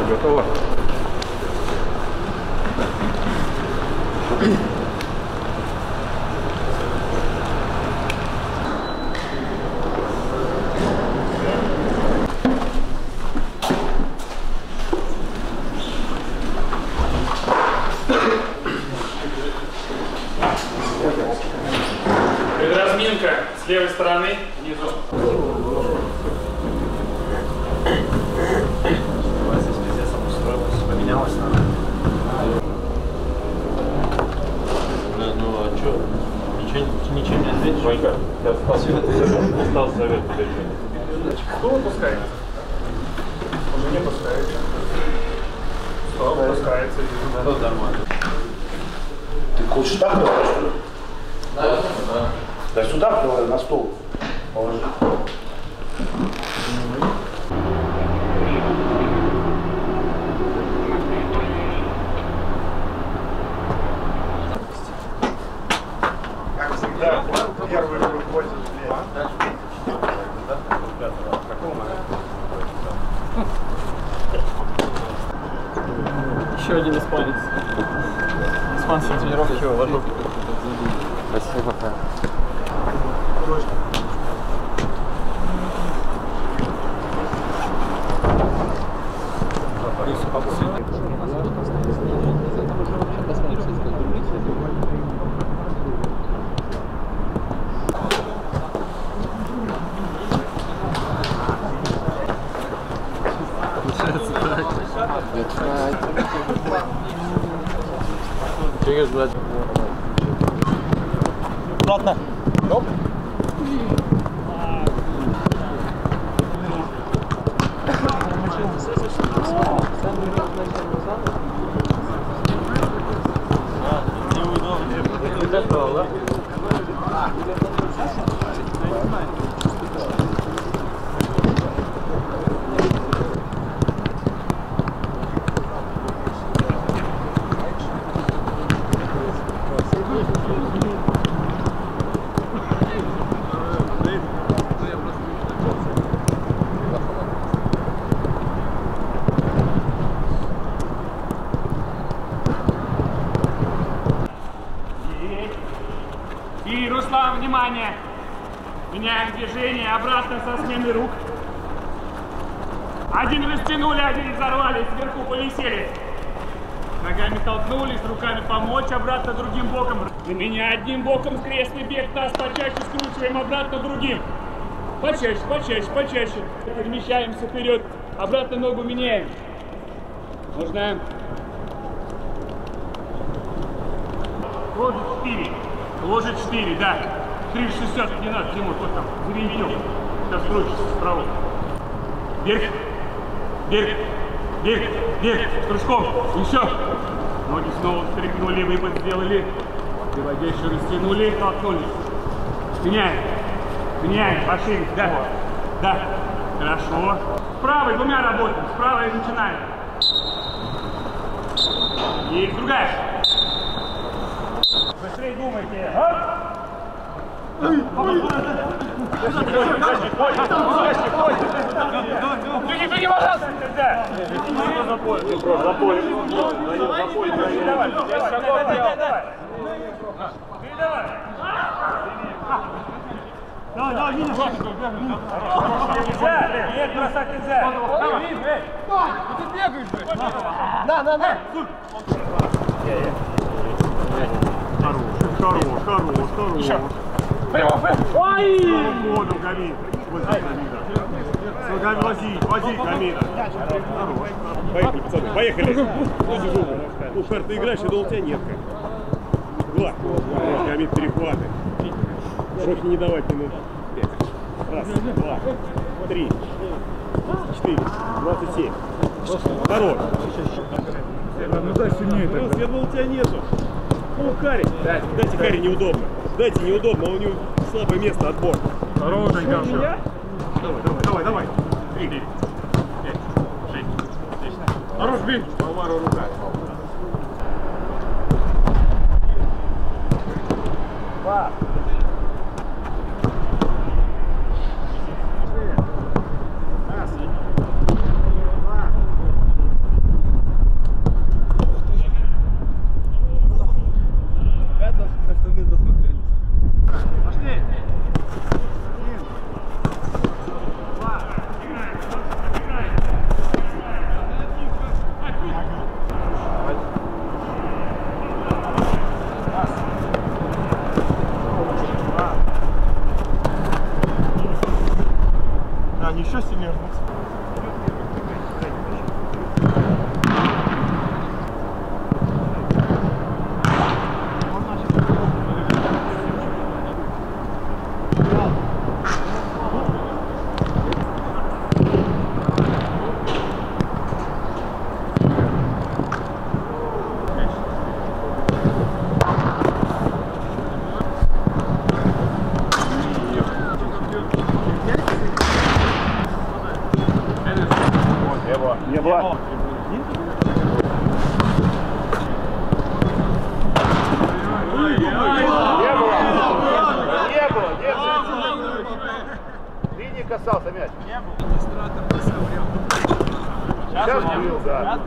Готово. Предразминка с левой стороны внизу. Поменялось надо. Ну а что? Ничего не ответишь? Ванька, я остался совет. Кто выпускается? Уже не пускается. Что выпускается? Что нормально? Ты хочешь так давай, что ли? Да. Да сюда давай, на стол положи. Как всегда, первый выходит влево. Еще один испанец. Испанцы тренировки вожу. Спасибо. Аккуратно. Оп. И, Руслан, внимание! Меняем движение, обратно со смены рук. Один растянули, один взорвали, сверху повисели. Ногами толкнулись, руками помочь, обратно другим боком. Для меня одним боком крестный бег, таз почаще скручиваем, обратно другим. Почаще, почаще, почаще. Перемещаемся вперед, обратно ногу меняем. Можно. Ложит 4. Ложит 4, да. 360 не надо, Тимур, вот там, завинтил. Сейчас крутится справа. Вверх, вверх, вверх, вверх, с прыжком. Еще. Ноги снова встряхнули, выпад сделали. Приводящие растянули, толкнули. Меняем. Меняем, пошире, да. Да. Хорошо. С правой двумя работаем, с правой начинаем. И другая. Быстрее думайте. Беги, пожалуйста! Запой. Давай. Давай, видишь? Нельзя! Нет, бросать нельзя! Ты бегаешь, блядь! На! Хорош. Еще. Ой! Воду, Камин. Вози, Камин. Поехали, пацаны, поехали. Ну, Фер, ты играешь, я думал, у тебя нет. Два. Камин, перехваты. Руки не давать минут 5. Раз, два, 3, 4, 27. Хорош. Ну дай сильнее тогда. Я думал, у тебя нету. Ну, Карри. Дайте Карри неудобно. Дайте неудобно, у него слабое место, отбор. Хорошенько. Давай. 3, 5, 6, 7. Хорош, бей. Алваро рука. Два. Да, они еще сильнее рвутся. Не было. Не было. Ты не касался мяч. Сейчас был, да.